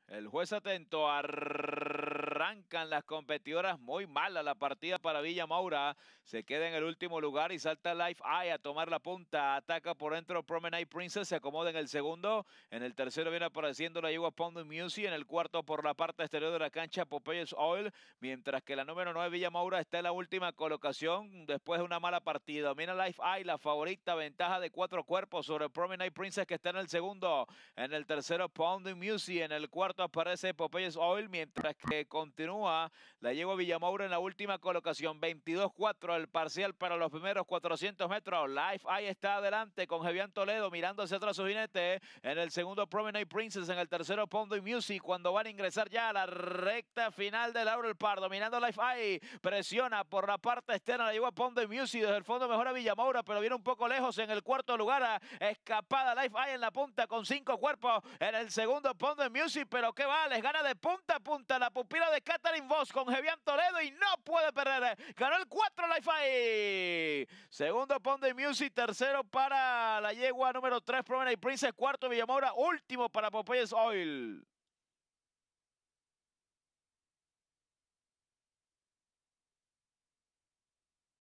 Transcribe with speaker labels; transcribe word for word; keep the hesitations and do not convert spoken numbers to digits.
Speaker 1: El juez atento, arrancan las competidoras muy mala la partida para Villa Maura, se queda en el último lugar y salta Life Eye a tomar la punta, ataca por dentro Promenade Princess, se acomoda en el segundo, en el tercero viene apareciendo la yegua Pound Music, en el cuarto por la parte exterior de la cancha Popeyes Oil, mientras que la número nueve Villa Maura está en la última colocación después de una mala partida. Domina Life Eye, la favorita, ventaja de cuatro cuerpos sobre Promenade Princess que está en el segundo, en el tercero Pound Music, en el cuarto aparece Popeyes Oil, mientras que continúa la yegua Villa Maura en la última colocación, veintidós cuatro el parcial para los primeros cuatrocientos metros. Life Eye está adelante con Jevian Toledo mirando hacia atrás su jinete, en el segundo Promenade Princess, en el tercero Pound Music, cuando van a ingresar ya a la recta final de Laurel Park, dominando Life Eye, presiona por la parte externa, la yegua Pound Music, desde el fondo mejora Villa Maura, pero viene un poco lejos en el cuarto lugar, escapada Life Eye en la punta con cinco cuerpos, en el segundo Pound Music, pero qué va, les gana de punta a punta la pupila de Catherine Voss con Jevian Toledo y no puede perder, ganó el cuatro Life Eye, segundo Pound Music, tercero para la yegua número tres Promenade Princess, cuarto Villa Maura, último para Popeyes Oil.